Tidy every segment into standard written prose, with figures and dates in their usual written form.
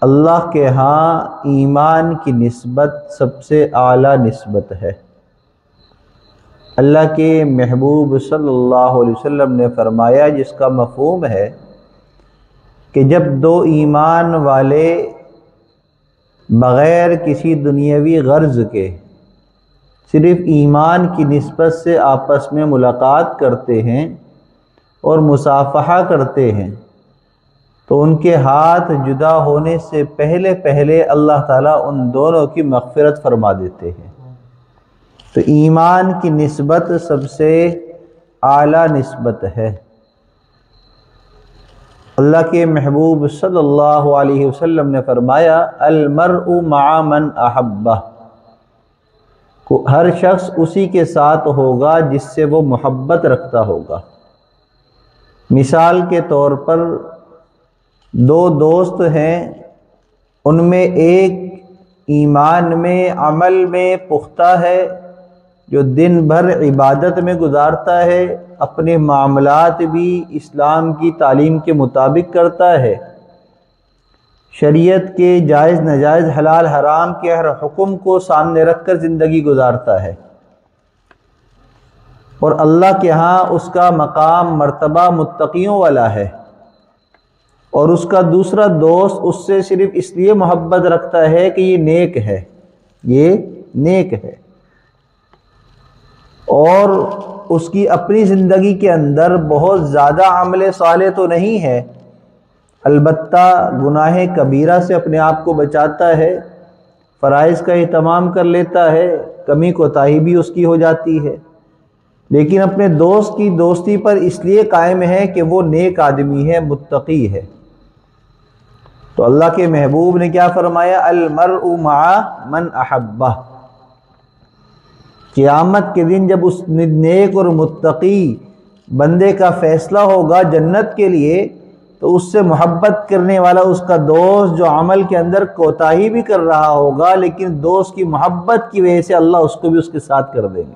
اللہ کے ہاں ایمان کی نسبت سب سے اعلیٰ نسبت ہے۔ اللہ کے محبوب صلی اللہ علیہ وسلم نے فرمایا، جس کا مفہوم ہے کہ جب دو ایمان والے بغیر کسی دنیاوی غرض کے صرف ایمان کی نسبت سے آپس میں ملاقات کرتے ہیں اور مصافحہ کرتے ہیں تو ان کے ہاتھ جدا ہونے سے پہلے اللہ تعالیٰ ان دونوں کی مغفرت فرما دیتے ہیں۔ تو ایمان کی نسبت سب سے اعلیٰ نسبت ہے۔ اللہ کے محبوب صلی اللہ علیہ وسلم نے فرمایا، المرء مع من احبہ، ہر شخص اسی کے ساتھ ہوگا جس سے وہ محبت رکھتا ہوگا۔ مثال کے طور پر دو دوست ہیں، ان میں ایک ایمان میں عمل میں پختہ ہے، جو دن بھر عبادت میں گزارتا ہے، اپنے معاملات بھی اسلام کی تعلیم کے مطابق کرتا ہے، شریعت کے جائز ناجائز حلال حرام کے ہر حکم کو سامنے رکھ کر زندگی گزارتا ہے، اور اللہ کے ہاں اس کا مقام مرتبہ متقیوں والا ہے، اور اس کا دوسرا دوست اس سے صرف اس لیے محبت رکھتا ہے کہ یہ نیک ہے، یہ نیک ہے، اور اس کی اپنی زندگی کے اندر بہت زیادہ عمل صالح تو نہیں ہے، البتہ گناہ کبیرہ سے اپنے آپ کو بچاتا ہے، فرائض کا اہتمام کر لیتا ہے، کمی کوتاہی بھی اس کی ہو جاتی ہے، لیکن اپنے دوست کی دوستی پر اس لیے قائم ہے کہ وہ نیک آدمی ہے، متقی ہے۔ تو اللہ کے محبوب نے کیا فرمایا، المرء مع من احبہ، قیامت کے دن جب اس نیک اور متقی بندے کا فیصلہ ہوگا جنت کے لیے، تو اس سے محبت کرنے والا اس کا دوست جو عمل کے اندر کوتاہی بھی کر رہا ہوگا، لیکن دوست کی محبت کی وجہ سے اللہ اس کو بھی اس کے ساتھ کر دیں گے۔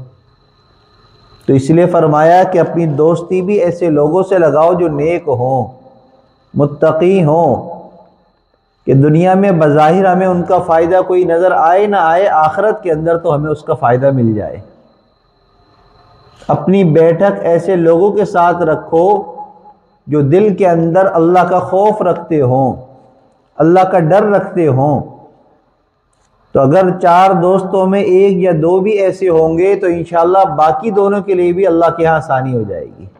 تو اس لیے فرمایا کہ اپنی دوستی بھی ایسے لوگوں سے لگاؤ جو نیک ہوں، متقی ہوں، کہ دنیا میں بظاہر ہمیں ان کا فائدہ کوئی نظر آئے نہ آئے، آخرت کے اندر تو ہمیں اس کا فائدہ مل جائے۔ اپنی بیٹھک ایسے لوگوں کے ساتھ رکھو جو دل کے اندر اللہ کا خوف رکھتے ہوں، اللہ کا ڈر رکھتے ہوں۔ تو اگر 4 دوستوں میں 1 یا 2 بھی ایسے ہوں گے تو انشاءاللہ باقی دونوں کے لیے بھی اللہ کے ہاں آسانی ہو جائے گی۔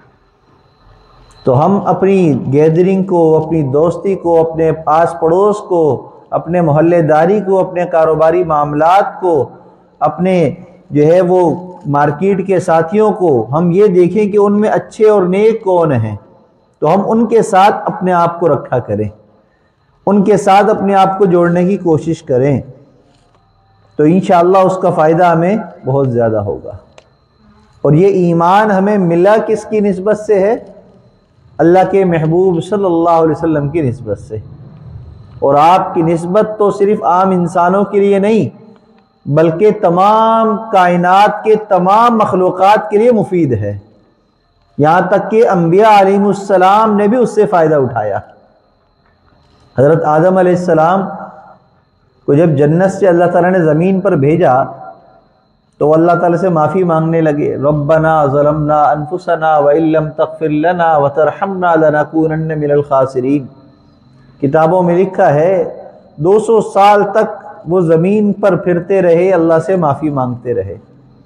تو ہم اپنی گیدرنگ کو، اپنی دوستی کو، اپنے آس پڑوس کو، اپنے محلے داری کو، اپنے کاروباری معاملات کو، اپنے جو ہے وہ مارکیٹ کے ساتھیوں کو ہم یہ دیکھیں کہ ان میں اچھے اور نیک کون ہیں، تو ہم ان کے ساتھ اپنے آپ کو رکھا کریں، ان کے ساتھ اپنے آپ کو جوڑنے کی کوشش کریں، تو انشاءاللہ اس کا فائدہ ہمیں بہت زیادہ ہوگا۔ اور یہ ایمان ہمیں ملا کس کی نسبت سے ہے؟ اللہ کے محبوب صلی اللہ علیہ وسلم کی نسبت سے۔ اور آپ کی نسبت تو صرف عام انسانوں کے لیے نہیں بلکہ تمام کائنات کے تمام مخلوقات کے لیے مفید ہے، یہاں تک کہ انبیاء علیہ السلام نے بھی اس سے فائدہ اٹھایا۔ حضرت آدم علیہ السلام کو جب جنت سے اللہ تعالیٰ نے زمین پر بھیجا تو وہ اللہ تعالیٰ سے معافی مانگنے لگے، ربنا ظلمنا انفسنا وان لم تغفر لنا وترحمنا لنکونن من الخاسرین۔ کتابوں میں لکھا ہے 200 سال تک وہ زمین پر پھرتے رہے، اللہ سے معافی مانگتے رہے،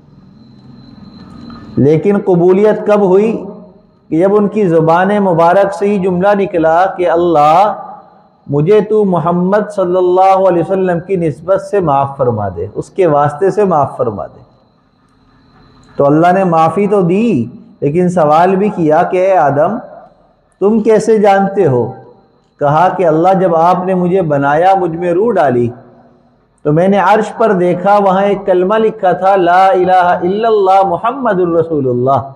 لیکن قبولیت کب ہوئی کہ جب ان کی زبان مبارک سے یہ جملہ نکلا کہ اللہ مجھے تو محمد صلی اللہ علیہ وسلم کی نسبت سے معاف فرما دے، اس کے واسطے سے معاف فرما دے۔ تو اللہ نے معافی تو دی لیکن سوال بھی کیا کہ اے آدم تم کیسے جانتے ہو؟ کہا کہ اللہ جب آپ نے مجھے بنایا، مجھ میں روح ڈالی، تو میں نے عرش پر دیکھا، وہاں ایک کلمہ لکھا تھا، لا الہ الا اللہ محمد الرسول اللہ۔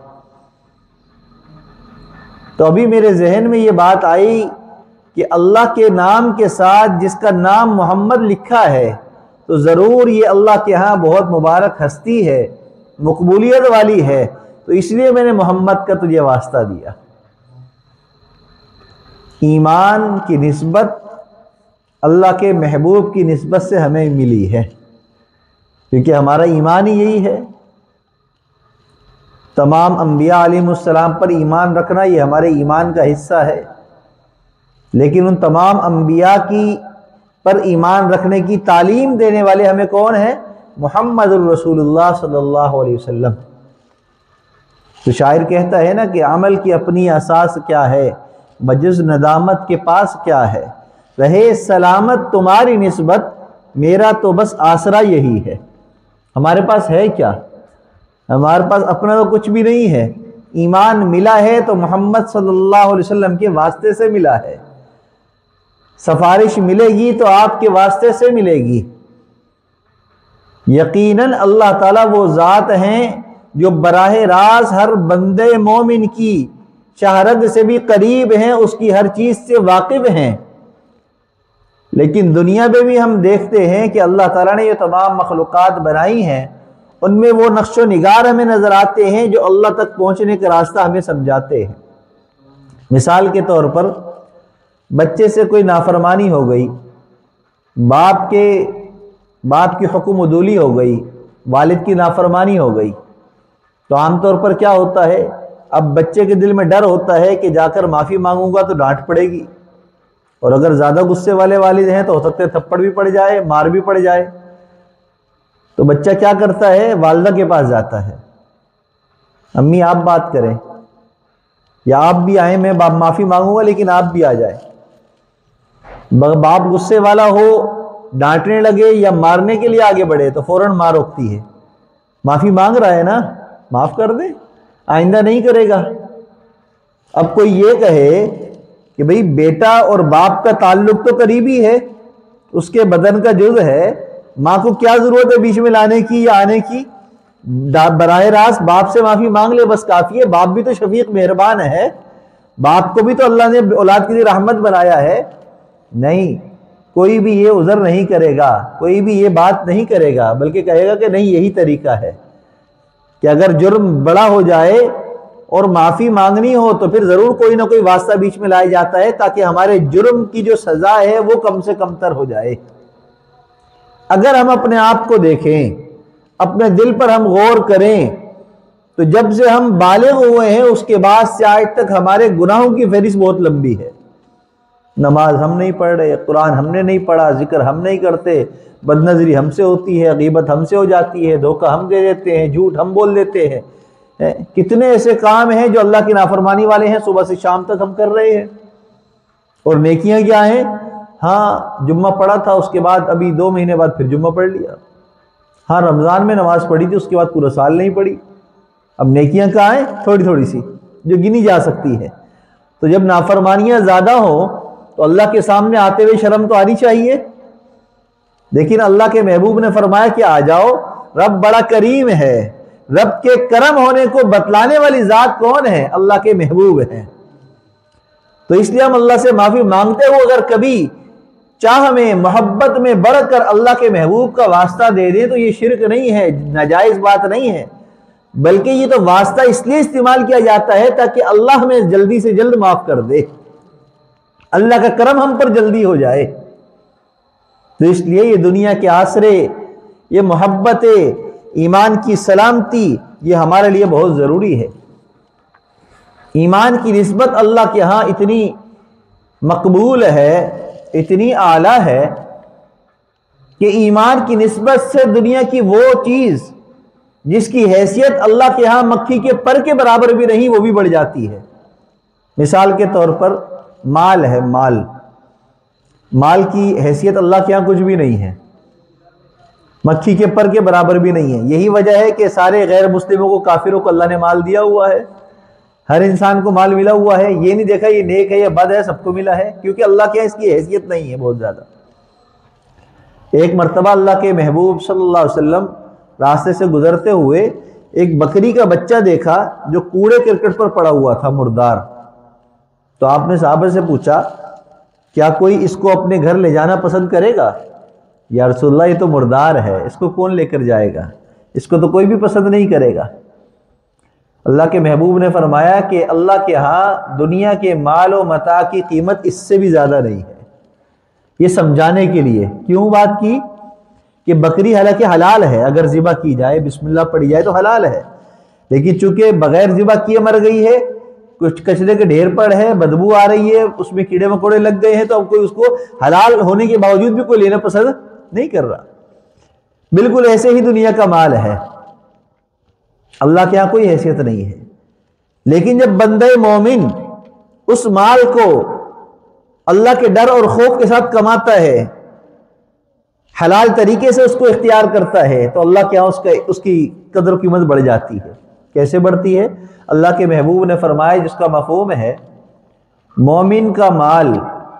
تو ابھی میرے ذہن میں یہ بات آئی کہ اللہ کے نام کے ساتھ جس کا نام محمد لکھا ہے تو ضرور یہ اللہ کے ہاں بہت مبارک ہستی ہے، مقبولیت والی ہے، تو اس لیے میں نے محمد کا تجھے واسطہ دیا۔ ایمان کی نسبت اللہ کے محبوب کی نسبت سے ہمیں ملی ہے، کیونکہ ہمارا ایمان ہی یہی ہے۔ تمام انبیاء علیہ السلام پر ایمان رکھنا یہ ہمارے ایمان کا حصہ ہے، لیکن ان تمام انبیاء کی پر ایمان رکھنے کی تعلیم دینے والے ہمیں کون ہیں؟ محمد الرسول اللہ صلی اللہ علیہ وسلم۔ تو شاعر کہتا ہے نا کہ عمل کی اپنی اساس کیا ہے، بجز ندامت کے پاس کیا ہے، رہے سلامت تمہاری نسبت، میرا تو بس آسرا یہی ہے۔ ہمارے پاس ہے کیا؟ ہمارے پاس اپنا تو کچھ بھی نہیں ہے۔ ایمان ملا ہے تو محمد صلی اللہ علیہ وسلم کے واسطے سے ملا ہے، سفارش ملے گی تو آپ کے واسطے سے ملے گی۔ یقیناً اللہ تعالیٰ وہ ذات ہیں جو براہ راست ہر بندے مومن کی شہرت سے بھی قریب ہیں، اس کی ہر چیز سے واقف ہیں۔ لیکن دنیا میں بھی ہم دیکھتے ہیں کہ اللہ تعالیٰ نے یہ تمام مخلوقات بنائی ہیں، ان میں وہ نقش و نگار ہمیں نظر آتے ہیں جو اللہ تک پہنچنے کا راستہ ہمیں سمجھاتے ہیں۔ مثال کے طور پر بچے سے کوئی نافرمانی ہو گئی، باپ کی حکم عدولی ہو گئی، والد کی نافرمانی ہو گئی، تو عام طور پر کیا ہوتا ہے؟ اب بچے کے دل میں ڈر ہوتا ہے کہ جا کر معافی مانگوں گا تو ڈانٹ پڑے گی، اور اگر زیادہ غصے والے والد ہیں تو ہو سکتا ہے تھپڑ بھی پڑ جائے، مار بھی پڑ جائے۔ تو بچہ کیا کرتا ہے؟ والدہ کے پاس جاتا ہے، امی آپ بات کریں، یا آپ بھی آئیں، میں معافی مانگوں گا لیکن آپ بھی آ جائیں۔ باپ غصے والا ہو، ڈانٹنے لگے یا مارنے کے لیے آگے بڑھے تو فوراً ماں روکتی ہے، معافی مانگ رہا ہے نا، معاف کر دے، آئندہ نہیں کرے گا۔ اب کوئی یہ کہے کہ بھئی بیٹا اور باپ کا تعلق تو قریبی ہے، اس کے بدن کا جزء ہے، ماں کو کیا ضرورت ہے بیچ میں لانے کی یا آنے کی؟ براہ راست باپ سے معافی مانگ لے، بس کافی ہے۔ باپ بھی تو شفیق مہربان ہے، باپ کو بھی تو اللہ نے اولاد کے لیے رحمت بنایا ہے۔ نہیں، کوئی بھی یہ عذر نہیں کرے گا، کوئی بھی یہ بات نہیں کرے گا، بلکہ کہے گا کہ نہیں، یہی طریقہ ہے کہ اگر جرم بڑا ہو جائے اور معافی مانگنی ہو تو پھر ضرور کوئی نہ کوئی واسطہ بیچ میں لایا جاتا ہے تاکہ ہمارے جرم کی جو سزا ہے وہ کم سے کم تر ہو جائے۔ اگر ہم اپنے آپ کو دیکھیں، اپنے دل پر ہم غور کریں، تو جب سے ہم بالغ ہوئے ہیں اس کے بعد سے آج تک ہمارے گناہوں کی فہرست بہت لمبی ہے۔ نماز ہم نہیں پڑھ رہے، قرآن ہم نے نہیں پڑھا، ذکر ہم نہیں کرتے، بد نظری ہم سے ہوتی ہے، غیبت ہم سے ہو جاتی ہے، دھوکہ ہم دے دیتے ہیں، جھوٹ ہم بول دیتے ہیں۔ کتنے ایسے کام ہیں جو اللہ کی نافرمانی والے ہیں، صبح سے شام تک ہم کر رہے ہیں، اور نیکیاں کیا ہیں؟ ہاں جمعہ پڑھا تھا، اس کے بعد ابھی 2 مہینے بعد پھر جمعہ پڑھ لیا، ہاں رمضان میں نماز پڑھی تھی، اس کے بعد پورا سال نہیں پڑھی۔ اب نیکیاں کہاں ہیں؟ تھوڑی تھوڑی سی جو گنی جا سکتی ہے۔ تو جب نافرمانیاں زیادہ ہوں تو اللہ کے سامنے آتے ہوئے شرم تو آنی چاہیے۔ لیکن اللہ کے محبوب نے فرمایا کہ آ جاؤ، رب بڑا کریم ہے، رب کے کرم ہونے کو بتلانے والی ذات کون ہے؟ اللہ کے محبوب ہیں۔ تو اس لیے ہم اللہ سے معافی مانگتے ہوئے اگر کبھی چاہ میں، محبت میں بڑھ کر اللہ کے محبوب کا واسطہ دے دیں تو یہ شرک نہیں ہے، ناجائز بات نہیں ہے، بلکہ یہ تو واسطہ اس لیے استعمال کیا جاتا ہے تاکہ اللہ ہمیں جلدی سے جلد معاف کر دے، اللہ کا کرم ہم پر جلدی ہو جائے۔ تو اس لیے یہ دنیا کے آسرے، یہ محبت، ایمان کی سلامتی، یہ ہمارے لیے بہت ضروری ہے۔ ایمان کی نسبت اللہ کے ہاں اتنی مقبول ہے، اتنی اعلیٰ ہے کہ ایمان کی نسبت سے دنیا کی وہ چیز جس کی حیثیت اللہ کے ہاں مکھی کے پر کے برابر بھی نہیں، وہ بھی بڑھ جاتی ہے۔ مثال کے طور پر مال ہے، مال کی حیثیت اللہ کے ہاں کچھ بھی نہیں ہے، مکھی کے پر کے برابر بھی نہیں ہے۔ یہی وجہ ہے کہ سارے غیر مسلموں کو، کافروں کو اللہ نے مال دیا ہوا ہے، ہر انسان کو مال ملا ہوا ہے، یہ نہیں دیکھا یہ نیک ہے یا بد ہے، سب کو ملا ہے، کیونکہ اللہ کے ہاں اس کی حیثیت نہیں ہے بہت زیادہ۔ ایک مرتبہ اللہ کے محبوب صلی اللہ علیہ وسلم راستے سے گزرتے ہوئے ایک بکری کا بچہ دیکھا جو کوڑے کرکٹ پر پڑا ہوا تھا، مردار۔ تو آپ نے صحابہ سے پوچھا کیا کوئی اس کو اپنے گھر لے جانا پسند کرے گا؟ یا رسول اللہ یہ تو مردار ہے، اس کو کون لے کر جائے گا، اس کو تو کوئی بھی پسند نہیں کرے گا۔ اللہ کے محبوب نے فرمایا کہ اللہ کے ہاں دنیا کے مال و متاع کی قیمت اس سے بھی زیادہ نہیں ہے، یہ سمجھانے کے لیے کیوں بات کی کہ بکری حالانکہ حلال ہے، اگر ذبح کی جائے بسم اللہ پڑھی جائے تو حلال ہے، لیکن چونکہ بغیر ذبح کیے مر گئی ہے، کچھ کچرے کے ڈھیر پڑ ہے، بدبو آ رہی ہے، اس میں کیڑے مکوڑے لگ گئے ہیں، تو اب کوئی اس کو حلال ہونے کے باوجود بھی کوئی لینا پسند نہیں کر رہا۔ بالکل ایسے ہی دنیا کا مال ہے، اللہ کے ہاں کوئی حیثیت نہیں ہے، لیکن جب بندہ مومن اس مال کو اللہ کے ڈر اور خوف کے ساتھ کماتا ہے، حلال طریقے سے اس کو اختیار کرتا ہے، تو اللہ کے ہاں اس کی قدر و قیمت بڑھ جاتی ہے۔ کیسے بڑھتی ہے؟ اللہ کے محبوب نے فرمایا، جس کا مفہوم ہے مومن کا مال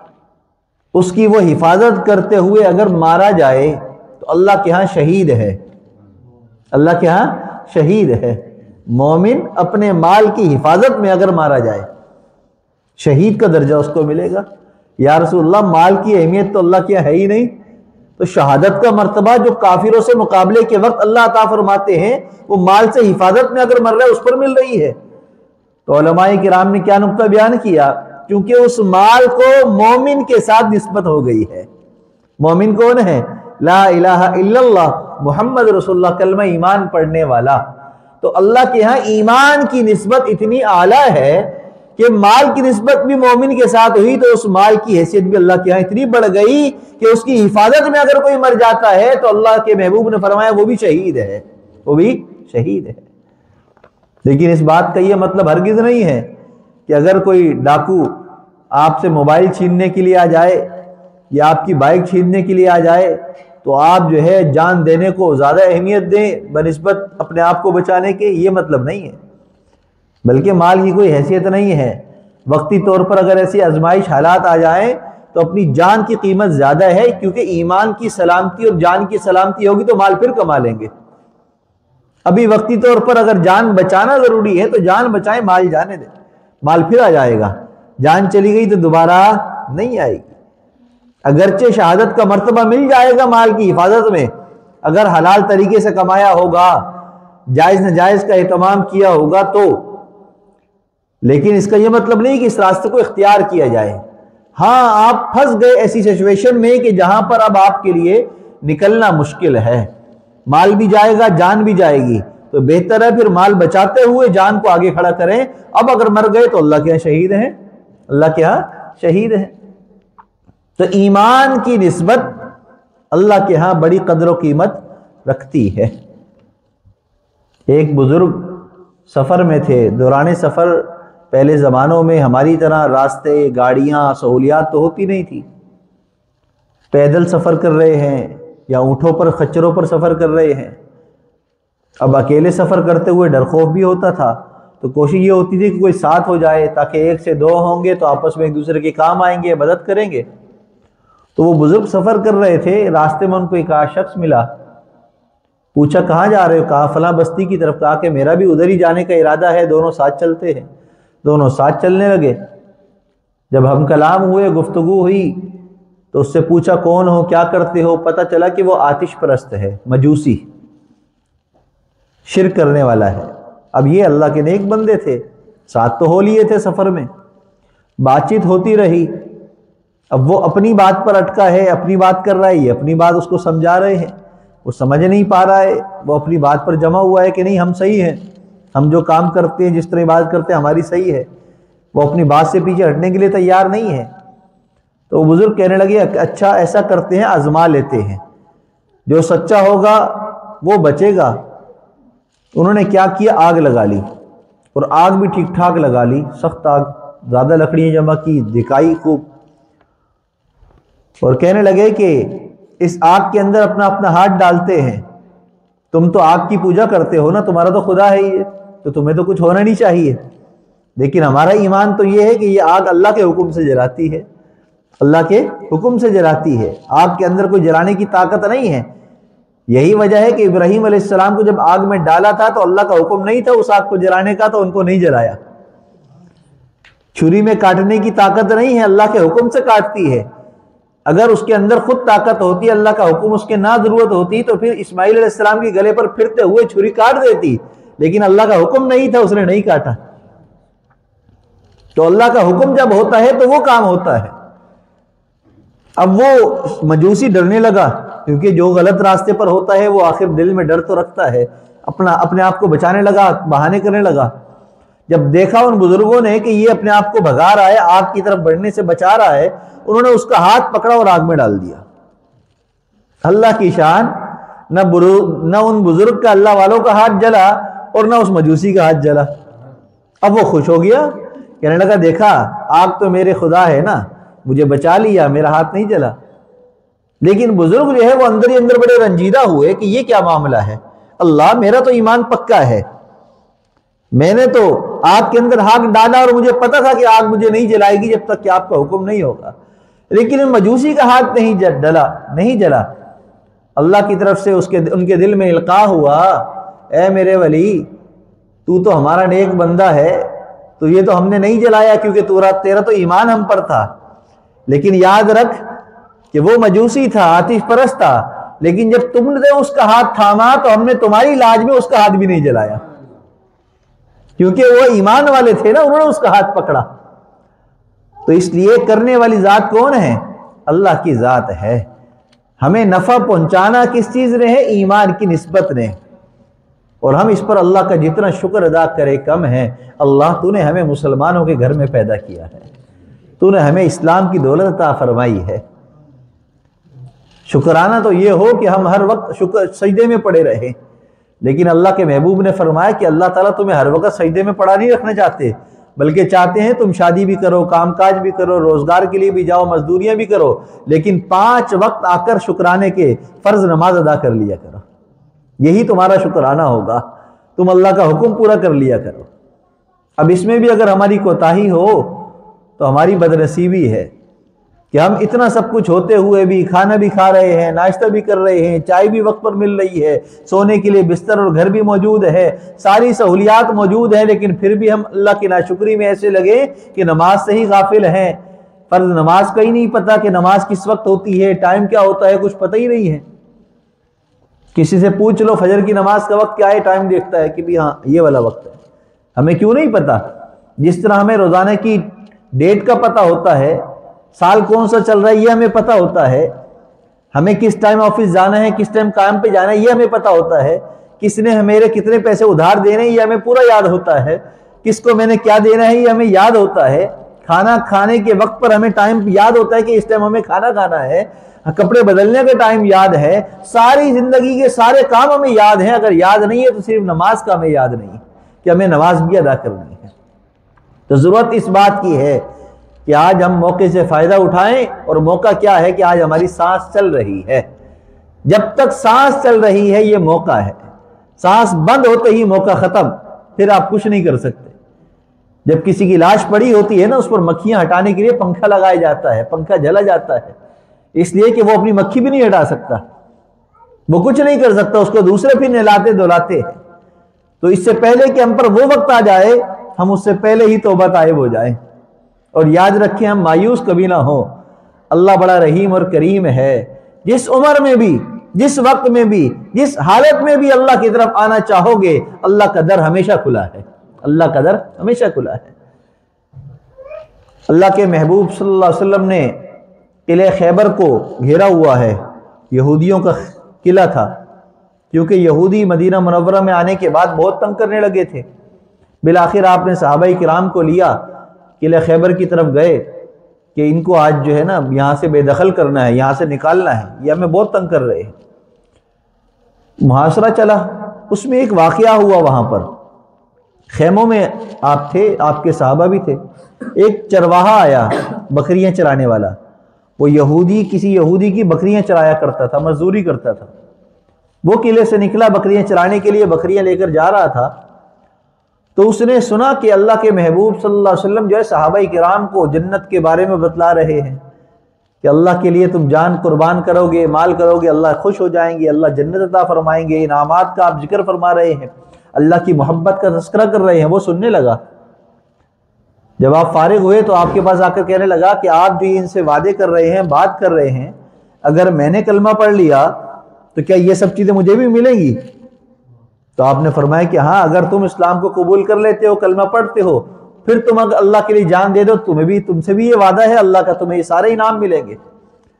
اس کی وہ حفاظت کرتے ہوئے اگر مارا جائے تو اللہ کے ہاں شہید ہے، اللہ کے ہاں شہید ہے۔ مومن اپنے مال کی حفاظت میں اگر مارا جائے شہید کا درجہ اس کو ملے گا۔ یا رسول اللہ، مال کی اہمیت تو اللہ کے ہے ہی نہیں، تو شہادت کا مرتبہ جو کافروں سے مقابلے کے وقت اللہ عطا فرماتے ہیں وہ مال سے حفاظت میں اگر مر رہا ہے اس پر مل رہی ہے۔ تو علماء کرام نے کیا نقطہ بیان کیا؟ کیونکہ اس مال کو مومن کے ساتھ نسبت ہو گئی ہے۔ مومن کون ہے؟ لا الہ الا اللہ محمد رسول اللہ، کلمہ ایمان پڑھنے والا۔ تو اللہ کے ہاں ایمان کی نسبت اتنی اعلیٰ ہے کہ مال کی نسبت بھی مومن کے ساتھ ہوئی، تو اس مال کی حیثیت بھی اللہ کے ہاں اتنی بڑھ گئی کہ اس کی حفاظت میں اگر کوئی مر جاتا ہے تو اللہ کے محبوب نے فرمایا وہ بھی شہید ہے، وہ بھی شہید ہے۔ لیکن اس بات کا یہ مطلب ہرگز نہیں ہے کہ اگر کوئی ڈاکو آپ سے موبائل چھیننے کے لیے آ جائے یا آپ کی بائک چھیننے کے لیے آ جائے تو آپ جو ہے جان دینے کو زیادہ اہمیت دیں بنسبت اپنے آپ کو بچانے کے، یہ مطلب نہیں ہے۔ بلکہ مال کی کوئی حیثیت نہیں ہے، وقتی طور پر اگر ایسی آزمائش حالات آ جائیں تو اپنی جان کی قیمت زیادہ ہے، کیونکہ ایمان کی سلامتی اور جان کی سلامتی ہوگی تو مال پھر کما لیں گے۔ ابھی وقتی طور پر اگر جان بچانا ضروری ہے تو جان بچائیں، مال جانے دیں، مال پھر آ جائے گا۔ جان چلی گئی تو دوبارہ نہیں آئے گی۔ اگرچہ شہادت کا مرتبہ مل جائے گا مال کی حفاظت میں، اگر حلال طریقے سے کمایا ہوگا، جائز ناجائز کا اہتمام کیا ہوگا تو، لیکن اس کا یہ مطلب نہیں کہ اس راستے کو اختیار کیا جائے۔ ہاں، آپ پھنس گئے ایسی سچویشن میں کہ جہاں پر اب آپ کے لیے نکلنا مشکل ہے، مال بھی جائے گا، جان بھی جائے گی، تو بہتر ہے پھر مال بچاتے ہوئے جان کو آگے کھڑا کریں۔ اب اگر مر گئے تو اللہ کے ہاں شہید ہیں، اللہ کے ہاں شہید ہیں۔ تو ایمان کی نسبت اللہ کے ہاں بڑی قدر و قیمت رکھتی ہے۔ ایک بزرگ سفر میں تھے، دوران سفر پہلے زمانوں میں ہماری طرح راستے، گاڑیاں، سہولیات تو ہوتی نہیں تھی، پیدل سفر کر رہے ہیں یا اونٹوں پر، خچروں پر سفر کر رہے ہیں۔ اب اکیلے سفر کرتے ہوئے ڈر خوف بھی ہوتا تھا، تو کوشش یہ ہوتی تھی کہ کوئی ساتھ ہو جائے تاکہ ایک سے دو ہوں گے تو آپس میں ایک دوسرے کے کام آئیں گے، مدد کریں گے۔ تو وہ بزرگ سفر کر رہے تھے، راستے میں ان کو ایک شخص ملا، پوچھا کہاں جا رہے ہو؟ کہا فلاں بستی کی طرف۔ کہا کہ میرا بھی ادھر ہی جانے کا ارادہ ہے، دونوں ساتھ چلتے ہیں۔ دونوں ساتھ چلنے لگے۔ جب ہم کلام ہوئے، گفتگو ہوئی، تو اس سے پوچھا کون ہو، کیا کرتے ہو؟ پتہ چلا کہ وہ آتش پرست ہے، مجوسی، شرک کرنے والا ہے۔ اب یہ اللہ کے نیک بندے تھے، ساتھ تو ہو لیے تھے سفر میں، بات چیت ہوتی رہی۔ اب وہ اپنی بات پر اٹکا ہے، اپنی بات کر رہا ہے، یہ اپنی بات اس کو سمجھا رہے ہیں، وہ سمجھ نہیں پا رہا ہے، وہ اپنی بات پر جمع ہوا ہے کہ نہیں ہم صحیح ہیں، ہم جو کام کرتے ہیں، جس طرح بات کرتے ہیں ہماری صحیح ہے۔ وہ اپنی بات سے پیچھے ہٹنے کے لیے تیار نہیں ہے۔ تو وہ بزرگ کہنے لگے اچھا ایسا کرتے ہیں، آزما لیتے ہیں، جو سچا ہوگا وہ بچے گا۔ انہوں نے کیا کیا؟ آگ لگا لی، اور آگ بھی ٹھیک ٹھاک لگا لی، سخت آگ، زیادہ لکڑیاں جمع کی، دکھائی خوب، اور کہنے لگے کہ اس آگ کے اندر اپنا اپنا ہاتھ ڈالتے ہیں، تم تو آگ کی پوجا کرتے ہو نا، تمہارا تو خدا ہے یہ، تو تمہیں تو کچھ ہونا نہیں چاہیے، لیکن ہمارا ایمان تو یہ ہے کہ یہ آگ اللہ کے حکم سے جلاتی ہے، اللہ کے حکم سے جلاتی ہے، آگ کے اندر کوئی جلانے کی طاقت نہیں ہے۔ یہی وجہ ہے کہ ابراہیم علیہ السلام کو جب آگ میں ڈالا تھا تو اللہ کا حکم نہیں تھا اس آگ کو جلانے کا، تو ان کو نہیں جلایا۔ چھری میں کاٹنے کی طاقت نہیں ہے، اللہ کے حکم سے کاٹتی ہے۔ اگر اس کے اندر خود طاقت ہوتی، اللہ کا حکم اس کے نہ ضرورت ہوتی، تو پھر اسماعیل علیہ السلام کے گلے پر پھرتے ہوئے چھری کاٹ دیتی، لیکن اللہ کا حکم نہیں تھا، اس نے نہیں کاٹا۔ تو اللہ کا حکم جب ہوتا ہے تو وہ کام ہوتا ہے۔ اب وہ مجوسی ڈرنے لگا، کیونکہ جو غلط راستے پر ہوتا ہے وہ آخر دل میں ڈر تو رکھتا ہے، اپنے آپ کو بچانے لگا، بہانے کرنے لگا۔ جب دیکھا ان بزرگوں نے کہ یہ اپنے آپ کو بھگا رہا ہے، آگ کی طرف بڑھنے سے بچا رہا ہے، انہوں نے اس کا ہاتھ پکڑا اور آگ میں ڈال دیا۔ اللہ کی شان، نہ ان بزرگ کا اللہ والوں کا ہاتھ جلا اور نہ اس مجوسی کا ہاتھ جلا۔ اب وہ خوش ہو گیا، کہنے لگا دیکھا آگ تو میرے خدا ہے نا، مجھے بچا لیا، میرا ہاتھ نہیں جلا۔ لیکن بزرگ جو ہے وہ اندر ہی اندر بڑے رنجیدہ ہوئے کہ یہ کیا معاملہ ہے، اللہ میرا تو ایمان پکا ہے، میں نے تو آگ کے اندر ہاتھ ڈالا اور مجھے پتا تھا کہ آگ مجھے نہیں جلائے گی جب تک کہ آپ کا حکم نہیں ہوگا، لیکن ان مجوسی کا ہاتھ نہیں جلا۔ اللہ کی طرف سے ان کے دل میں القاء ہوا، اے میرے ولی تو تو ہمارا نیک بندہ ہے، تو یہ تو ہم نے نہیں جلایا کیونکہ تیرا تو ایمان ہم پر تھا، لیکن یاد رکھ کہ وہ مجوسی تھا، آتش پرست تھا، لیکن جب تم نے اس کا ہاتھ تھاما تو ہم نے تمہاری لاج میں اس کا ہاتھ بھی نہیں جلایا، کیونکہ وہ ایمان والے تھے نا، انہوں نے اس کا ہاتھ پکڑا۔ تو اس لیے کرنے والی ذات کون ہے؟ اللہ کی ذات ہے۔ ہمیں نفع پہنچانا کس چیز نے ہے؟ ایمان کی نسبت نے، اور ہم اس پر اللہ کا جتنا شکر ادا کرے کم ہے۔ اللہ تو نے ہمیں مسلمانوں کے گھر میں پیدا کیا ہے، تو نے ہمیں اسلام کی دولت عطا فرمائی ہے۔ شکرانہ تو یہ ہو کہ ہم ہر وقت سجدے میں پڑے رہیں، لیکن اللہ کے محبوب نے فرمایا کہ اللہ تعالیٰ تمہیں ہر وقت سجدے میں پڑا نہیں رکھنا چاہتے، بلکہ چاہتے ہیں تم شادی بھی کرو، کام کاج بھی کرو، روزگار کے لیے بھی جاؤ، مزدوریاں بھی کرو، لیکن 5 وقت آ کر شکرانے کے فرض نماز ادا کر لیا کرو، یہی تمہارا شکرانہ ہوگا، تم اللہ کا حکم پورا کر لیا کرو۔ اب اس میں بھی اگر ہماری کوتاہی ہو تو ہماری بدنصیبی ہے کہ ہم اتنا سب کچھ ہوتے ہوئے بھی کھانا بھی کھا رہے ہیں، ناشتہ بھی کر رہے ہیں، چائے بھی وقت پر مل رہی ہے، سونے کے لیے بستر اور گھر بھی موجود ہے، ساری سہولیات موجود ہیں، لیکن پھر بھی ہم اللہ کی ناشکری میں ایسے لگے کہ نماز سے ہی غافل ہیں۔ فرض نماز کا ہی نہیں پتہ کہ نماز کس وقت ہوتی ہے، ٹائم کیا ہوتا ہے، کچھ پتہ ہی نہیں ہے۔ کسی سے پوچھ لو فجر کی نماز کا وقت کیا ہے، ٹائم دیکھتا ہے کہ بھی ہاں یہ والا وقت ہے، ہمیں کیوں نہیں پتہ؟ جس طرح ہمیں روزانہ کی ڈیٹ کا پتہ ہوتا ہے، سال کون سا چل رہا ہے یہ ہمیں پتہ ہوتا ہے، ہمیں کس ٹائم آفس جانا ہے، کس ٹائم کام پہ جانا ہے یہ ہمیں پتہ ہوتا ہے، کس نے میرے کتنے پیسے ادھار دینے یہ ہمیں پورا یاد ہوتا ہے، کس کو میں نے کیا دینا ہے یہ ہمیں یاد ہوتا ہے، کھانا کھانے کے وقت پر ہمیں ٹائم یاد ہوتا ہے کہ اس ٹائم ہمیں کھانا کھانا ہے، کپڑے بدلنے کا ٹائم یاد ہے، ساری زندگی کے سارے کام ہمیں یاد ہیں۔ اگر یاد نہیں ہے تو صرف نماز کا ہمیں یاد نہیں کہ ہمیں نماز بھی ادا کرنی ہے۔ تو ضرورت اس بات کی ہے کہ آج ہم موقع سے فائدہ اٹھائیں، اور موقع کیا ہے کہ آج ہماری سانس چل رہی ہے، جب تک سانس چل رہی ہے یہ موقع ہے، سانس بند ہوتے ہی موقع ختم، پھر آپ کچھ نہیں کر سکتے۔ جب کسی کی لاش پڑی ہوتی ہے نا، اس پر مکھیاں ہٹانے کے لیے پنکھا لگایا جاتا ہے، پنکھا جلا جاتا ہے، اس لیے کہ وہ اپنی مکھی بھی نہیں ہٹا سکتا، وہ کچھ نہیں کر سکتا، اس کو دوسرے پھر نہلاتے دھلاتے ہیں۔ تو اس سے پہلے کہ ہم پر وہ وقت آ جائے، ہم اس سے پہلے ہی توبہ طائب ہو جائیں، اور یاد رکھیں ہم مایوس کبھی نہ ہو۔ اللہ بڑا رحیم اور کریم ہے، جس عمر میں بھی، جس وقت میں بھی، جس حالت میں بھی اللہ کی طرف آنا چاہو گے، اللہ کا در ہمیشہ کھلا ہے، اللہ کا در ہمیشہ کھلا ہے۔ اللہ کے محبوب صلی اللہ علیہ وسلم نے قلعہ خیبر کو گھیرا ہوا ہے، یہودیوں کا قلعہ تھا، کیونکہ یہودی مدینہ منورہ میں آنے کے بعد بہت تنگ کرنے لگے تھے۔ بالآخر آپ نے صحابہ کرام کو لیا، قلعہ خیبر کی طرف گئے کہ ان کو آج جو ہے نا یہاں سے بے دخل کرنا ہے، یہاں سے نکالنا ہے، یہ ہمیں بہت تنگ کر رہے ہیں۔ محاصرہ چلا، اس میں ایک واقعہ ہوا، وہاں پر خیموں میں آپ تھے، آپ کے صحابہ بھی تھے، ایک چرواہا آیا بکریاں چرانے والا، وہ یہودی کسی یہودی کی بکریاں چرایا کرتا تھا، مزدوری کرتا تھا۔ وہ قلعے سے نکلا بکریاں چرانے کے لیے، بکریاں لے کر جا رہا تھا، تو اس نے سنا کہ اللہ کے محبوب صلی اللہ علیہ وسلم جو ہے صحابہ کرام کو جنت کے بارے میں بتلا رہے ہیں کہ اللہ کے لیے تم جان قربان کرو گے، مال کرو گے، اللہ خوش ہو جائیں گے، اللہ جنت عطا فرمائیں گے، انعامات کا آپ ذکر فرما رہے ہیں، اللہ کی محبت کا تذکرہ کر رہے ہیں۔ وہ سننے لگا، جب آپ فارغ ہوئے تو آپ کے پاس آ کر کہنے لگا کہ آپ جو ان سے وعدے کر رہے ہیں، بات کر رہے ہیں، اگر میں نے کلمہ پڑھ لیا تو کیا یہ سب چیزیں مجھے بھی ملیں گی؟ تو آپ نے فرمایا کہ ہاں، اگر تم اسلام کو قبول کر لیتے ہو، کلمہ پڑھتے ہو، پھر تم اگر اللہ کے لیے جان دے دو، تم سے بھی یہ وعدہ ہے اللہ کا، تمہیں یہ سارے انعام ملیں گے۔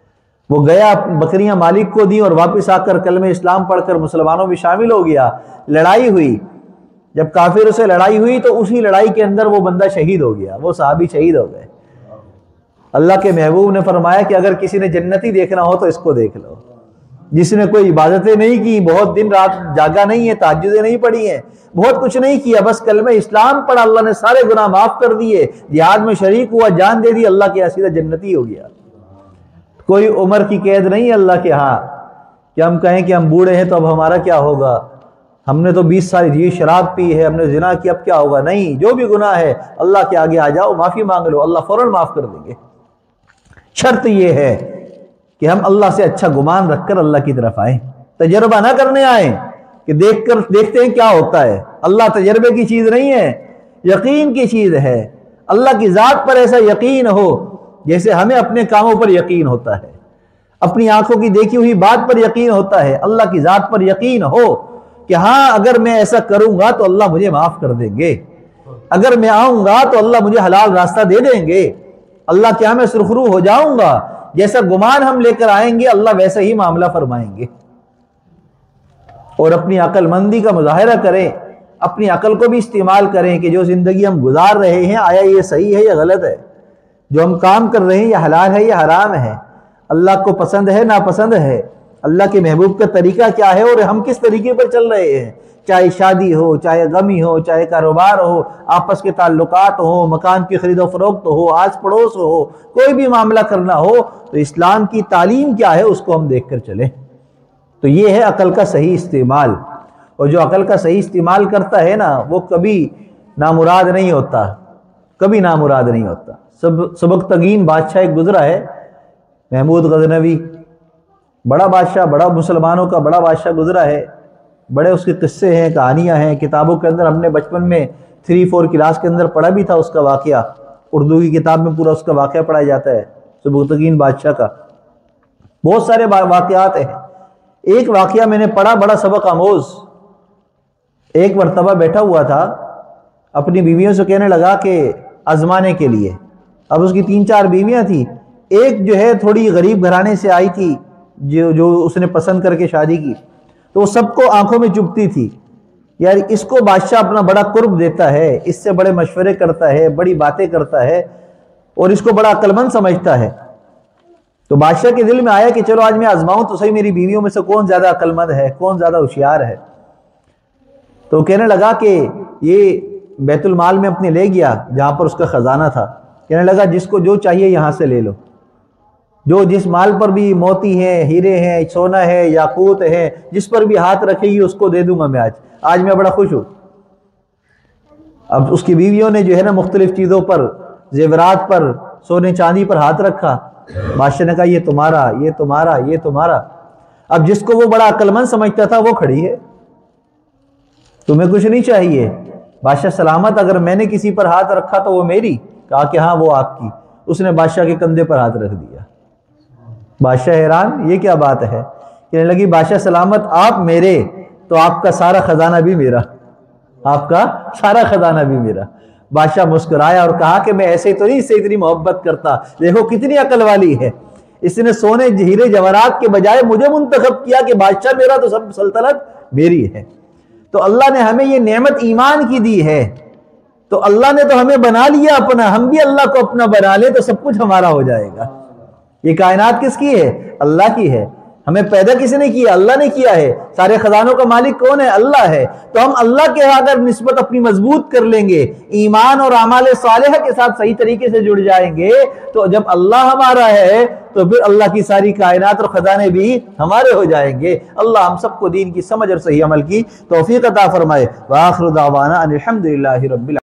وہ گیا بکریاں مالک کو دی اور واپس آ کر کلمہ اسلام پڑھ کر مسلمانوں میں شامل ہو گیا. لڑائی ہوئی، جب کافروں سے لڑائی ہوئی تو اسی لڑائی کے اندر وہ بندہ شہید ہو گیا، وہ صحابی شہید ہو گئے. اللہ کے محبوب نے فرمایا کہ اگر کسی نے جنتی دیکھنا ہو تو اس کو دیکھ لو. جس نے کوئی عبادتیں نہیں کی، بہت دن رات جاگا نہیں ہے، تہجدیں نہیں پڑھی ہیں، بہت کچھ نہیں کیا، بس کلمہ اسلام پڑھا، اللہ نے سارے گناہ معاف کر دیے، جہاد میں شریک ہوا، جان دے دی، اللہ کے سیدھا جنتی ہو گیا. کوئی عمر کی قید نہیں ہے اللہ کے ہاں کہ ہم کہیں کہ ہم بوڑھے ہیں تو اب ہمارا کیا ہوگا، ہم نے تو 20 سال یہ شراب پی ہے، ہم نے زنا کیا، اب کیا ہوگا. نہیں، جو بھی گناہ ہے اللہ کے آگے آ جاؤ، معافی مانگ لو، اللہ فوراً معاف کر دیں گے. شرط یہ ہے کہ ہم اللہ سے اچھا گمان رکھ کر اللہ کی طرف آئیں، تجربہ نہ کرنے آئیں کہ دیکھتے ہیں کیا ہوتا ہے. اللہ تجربے کی چیز نہیں ہے، یقین کی چیز ہے. اللہ کی ذات پر ایسا یقین ہو جیسے ہمیں اپنے کاموں پر یقین ہوتا ہے، اپنی آنکھوں کی دیکھی ہوئی بات پر یقین ہوتا ہے. اللہ کی ذات پر یقین ہو کہ ہاں اگر میں ایسا کروں گا تو اللہ مجھے معاف کر دیں گے، اگر میں آؤں گا تو اللہ مجھے حلال راستہ دے دیں گے، اللہ کیا میں سرخرو ہو جاؤں گا. جیسا گمان ہم لے کر آئیں گے اللہ ویسا ہی معاملہ فرمائیں گے. اور اپنی عقل مندی کا مظاہرہ کریں، اپنی عقل کو بھی استعمال کریں کہ جو زندگی ہم گزار رہے ہیں آیا یہ صحیح ہے یا غلط ہے، جو ہم کام کر رہے ہیں یہ حلال ہے یا حرام ہے، اللہ کو پسند ہے ناپسند ہے، اللہ کے محبوب کا طریقہ کیا ہے اور ہم کس طریقے پر چل رہے ہیں. چاہے شادی ہو، چاہے غمی ہو، چاہے کاروبار ہو، آپس کے تعلقات ہو، مکان کی خرید و فروخت ہو، آس پڑوس ہو، کوئی بھی معاملہ کرنا ہو تو اسلام کی تعلیم کیا ہے اس کو ہم دیکھ کر چلیں. تو یہ ہے عقل کا صحیح استعمال. اور جو عقل کا صحیح استعمال کرتا ہے نا وہ کبھی نامراد نہیں ہوتا، کبھی نامراد نہیں ہوتا. سبکتگین بادشاہ ایک گزرا ہے، محمود غزنوی، بڑا بادشاہ، بڑا مسلمانوں کا بڑا بادشاہ گزرا ہے. بڑے اس کے قصے ہیں، کہانیاں ہیں، کتابوں کے اندر ہم نے بچپن میں 3-4 کلاس کے اندر پڑھا بھی تھا اس کا واقعہ. اردو کی کتاب میں پورا اس کا واقعہ پڑھایا جاتا ہے سبکتگین بادشاہ کا. بہت سارے واقعات ہیں. ایک واقعہ میں نے پڑھا بڑا سبق آموز. ایک مرتبہ بیٹھا ہوا تھا، اپنی بیویوں سے کہنے لگا کہ آزمانے کے لیے، اب اس کی 3-4 بیویاں تھیں. ایک جو ہے تھوڑی غریب گھرانے سے آئی تھی جو اس نے پسند کر کے شادی کی، تو وہ سب کو آنکھوں میں چبھتی تھی، یار اس کو بادشاہ اپنا بڑا قرب دیتا ہے، اس سے بڑے مشورے کرتا ہے، بڑی باتیں کرتا ہے اور اس کو بڑا عقل مند سمجھتا ہے. تو بادشاہ کے دل میں آیا کہ چلو آج میں آزماؤں تو صحیح میری بیویوں میں سے کون زیادہ عقل مند ہے، کون زیادہ ہوشیار ہے. تو کہنے لگا کہ یہ بیت المال میں اپنے لے گیا جہاں پر اس کا خزانہ تھا. کہنے لگا جس کو جو چاہیے یہاں سے لے لو، جو جس مال پر بھی موتی ہیں، ہیرے ہیں، سونا ہے، یاقوت ہے، جس پر بھی ہاتھ رکھے گی اس کو دے دوں گا میں. آج میں بڑا خوش ہوں. اب اس کی بیویوں نے جو ہے نا مختلف چیزوں پر، زیورات پر، سونے چاندی پر ہاتھ رکھا. بادشاہ نے کہا یہ تمہارا، یہ تمہارا، یہ تمہارا. اب جس کو وہ بڑا عقل مند سمجھتا تھا وہ کھڑی ہے، تمہیں کچھ نہیں چاہیے. بادشاہ سلامت، اگر میں نے کسی پر ہاتھ رکھا تو وہ میری. کہا کہ ہاں وہ آپ کی. اس نے بادشاہ کے کندھے پر ہاتھ رکھ دیا. بادشاہ حیران، یہ کیا بات ہے؟ کہنے لگی بادشاہ سلامت آپ میرے تو آپ کا سارا خزانہ بھی میرا، آپ کا سارا خزانہ بھی میرا. بادشاہ مسکرایا اور کہا کہ میں ایسے تو نہیں اس سے اتنی محبت کرتا، دیکھو کتنی عقل والی ہے، اس نے سونے ہیرے جواہرات کے بجائے مجھے منتخب کیا کہ بادشاہ میرا تو سب سلطنت میری ہے. تو اللہ نے ہمیں یہ نعمت ایمان کی دی ہے، تو اللہ نے تو ہمیں بنا لیا اپنا، ہم بھی اللہ کو اپنا بنا لیں تو سب کچھ ہمارا ہو جائے گا. یہ کائنات کس کی ہے؟ اللہ کی ہے. ہمیں پیدا کس نے کیا؟ اللہ نے کیا ہے. سارے خزانوں کا مالک کون ہے؟ اللہ ہے. تو ہم اللہ کے اگر نسبت اپنی مضبوط کر لیں گے، ایمان اور اعمال صالحہ کے ساتھ صحیح طریقے سے جڑ جائیں گے، تو جب اللہ ہمارا ہے تو پھر اللہ کی ساری کائنات اور خزانے بھی ہمارے ہو جائیں گے. اللہ ہم سب کو دین کی سمجھ اور صحیح عمل کی توفیق عطا فرمائے. وآخر دعوانا ان الحمدللہ رب العالمین.